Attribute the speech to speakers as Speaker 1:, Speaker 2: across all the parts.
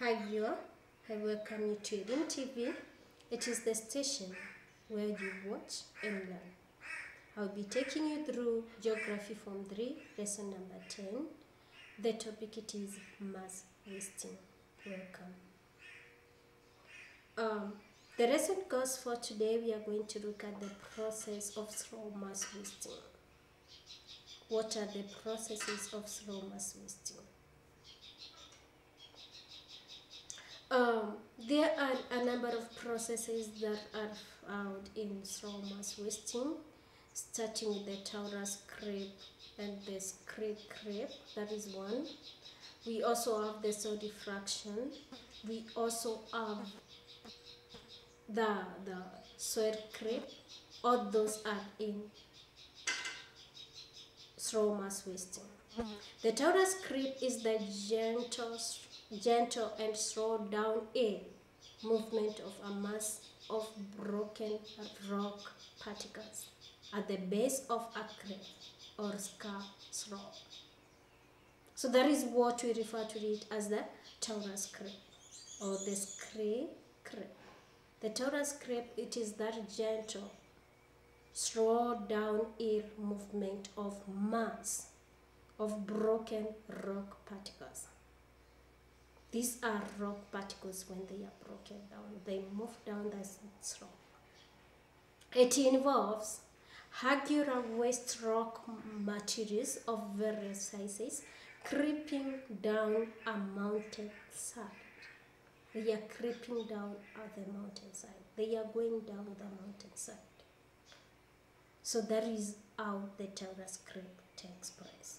Speaker 1: Hi viewer, I welcome you to Elim TV. It is the station where you watch and learn. I'll be taking you through Geography Form 3, lesson number 10. The topic it is mass wasting. Welcome. The lesson goes for today. We are going to look at the process of slow mass wasting. What are the processes of slow mass wasting? There are a number of processes that are found in slow mass wasting, starting with the Taurus creep and the screed creep. That is one. We also have the soil diffraction. We also have the soil creep. All those are in slow mass wasting. The Taurus creep is the gentle and slow downhill movement of a mass of broken rock particles at the base of a cliff or scarp slope. So that is what we refer to it as the Taurus creep or the screed creep. The Taurus creep, it is that gentle, slow downhill movement of mass of broken rock particles. These are rock particles. When they are broken down, they move down the slope. It involves angular waste rock materials of various sizes creeping down a mountainside. They are creeping down at the mountainside. They are going down the mountainside. So that is how the Taurus creep takes place.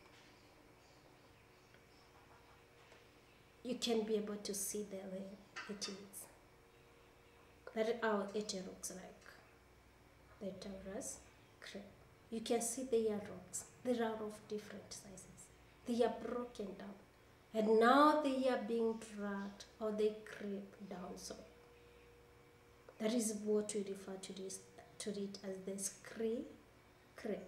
Speaker 1: You can be able to see the way it is. That is how it looks like. The Taurus creep. You can see they are rocks. They are of different sizes. They are broken down. And now they are being dragged or they creep down. So that is what we refer to it as the screed creep.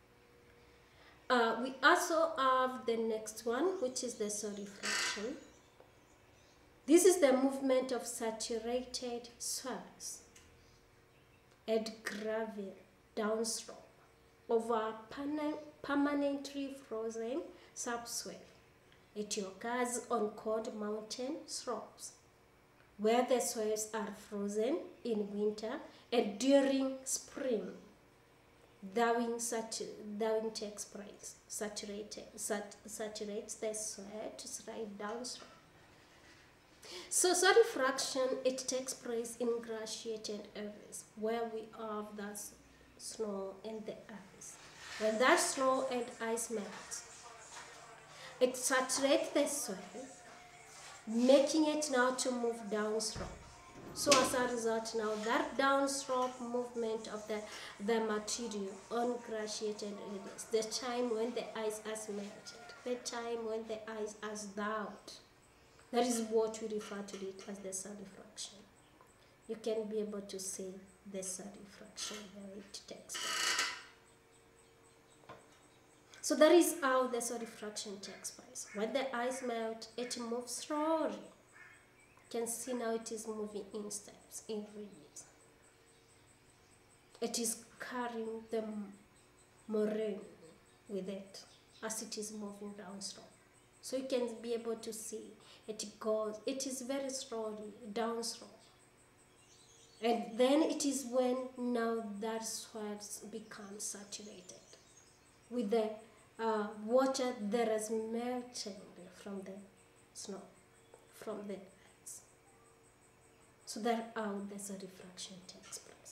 Speaker 1: We also have the next one, which is the soil diffraction. This is the movement of saturated soils and gravel downslope over a permanently frozen subsoil. It occurs on cold mountain slopes where the soils are frozen in winter, and during spring thawing takes place, saturates the soil to slide downslope. So soil diffraction, it takes place in glaciated areas where we have the snow and the ice. When that snow and ice melts, it saturates the soil, making it now to move downslope. So as a result now, that downslope movement of the material on glaciated areas, the time when the ice has melted, the time when the ice has thawed, that is what we refer to it as the soil diffraction. You can be able to see the soil diffraction where it takes place. So that is how the soil diffraction takes place. When the ice melts, it moves slowly. You can see now it is moving in steps, in ridges. It is carrying the moraine with it as it is moving downslope. So you can be able to see it is very slowly downslope. And then it is when now that soil becomes saturated with the water that is melting from the snow, from the ice. So that's how the soil diffraction takes place.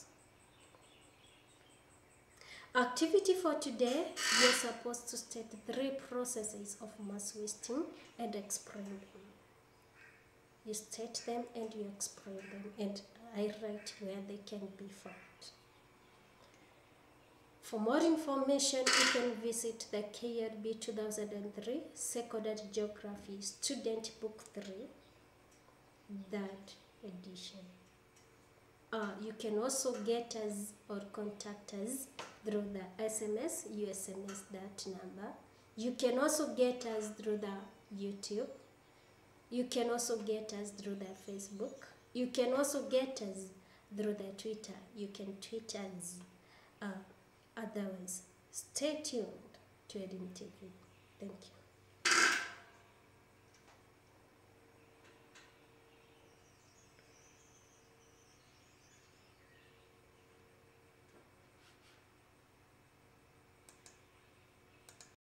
Speaker 1: Activity for today, we are supposed to state 3 processes of mass wasting and explain them. You state them and you explain them, and I write where they can be found. For more information, you can visit the KLB 2003 Secondary Geography Student Book 3, that edition. You can also get us or contact us through the SMS. You SMS that number. You can also get us through the YouTube. You can also get us through the Facebook. You can also get us through the Twitter. You can tweet us. Otherwise, stay tuned to Edin TV. Thank you.